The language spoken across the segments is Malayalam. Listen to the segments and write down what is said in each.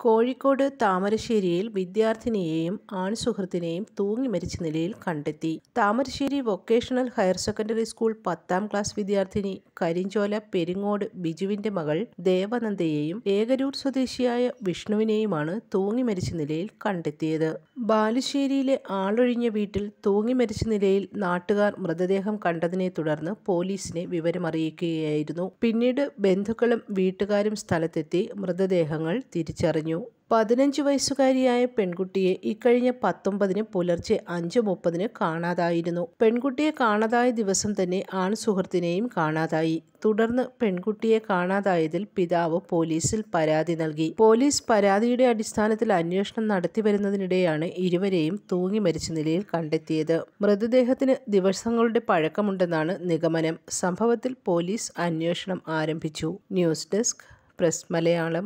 കോഴിക്കോട് താമരശ്ശേരിയിൽ വിദ്യാർത്ഥിനിയെയും ആൺസുഹൃത്തിനെയും തൂങ്ങി മരിച്ച നിലയിൽ കണ്ടെത്തി. Thamarassery vocational higher secondary school 10ാം ക്ലാസ് വിദ്യാർത്ഥിനി കരിഞ്ചോല പെരിങ്ങോട് ബിജുവിന്റെ മകൾ ദേവനന്ദയെയും ഏകരൂർ സ്വദേശിയായ വിഷ്ണുവിനെയുമാണ് തൂങ്ങി മരിച്ച നിലയിൽ കണ്ടെത്തിയത്. ബാലുശ്ശേരിയിലെ ആളൊഴിഞ്ഞ വീട്ടിൽ തൂങ്ങി മരിച്ച നിലയിൽ നാട്ടുകാർ മൃതദേഹം കണ്ടതിനെ തുടർന്ന് പോലീസിനെ വിവരമറിയിക്കുകയായിരുന്നു. പിന്നീട് ബന്ധുക്കളും വീട്ടുകാരും സ്ഥലത്തെത്തി മൃതദേഹങ്ങൾ തിരിച്ചറിഞ്ഞു. 15 വയസ്സുകാരിയായ പെൺകുട്ടിയെ ഇക്കഴിഞ്ഞ 19-ന് പുലർച്ചെ 5:30-ന് കാണാതായിരുന്നു. പെൺകുട്ടിയെ കാണാതായ ദിവസം തന്നെ ആൺസുഹൃത്തിനെയും കാണാതായി. തുടർന്ന് പെൺകുട്ടിയെ കാണാതായതിൽ പിതാവ് പോലീസിൽ പരാതി നൽകി. പോലീസ് പരാതിയുടെ അടിസ്ഥാനത്തിൽ അന്വേഷണം നടത്തിവരുന്നതിനിടെയാണ് ഇരുവരെയും തൂങ്ങി മരിച്ച നിലയിൽ കണ്ടെത്തിയത്. മൃതദേഹത്തിന് ദിവസങ്ങളുടെ പഴക്കമുണ്ടെന്നാണ് നിഗമനം. സംഭവത്തിൽ പോലീസ് അന്വേഷണം ആരംഭിച്ചു. News desk press Malayalam.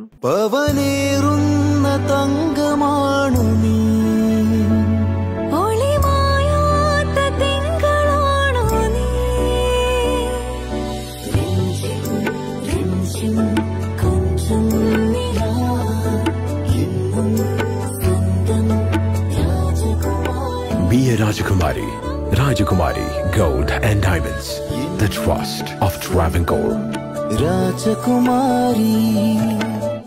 തങ്കമാണു നീ, Be a Rajakumari. Rajakumari Gold and Diamonds. The trust of Travancore. Rajakumari.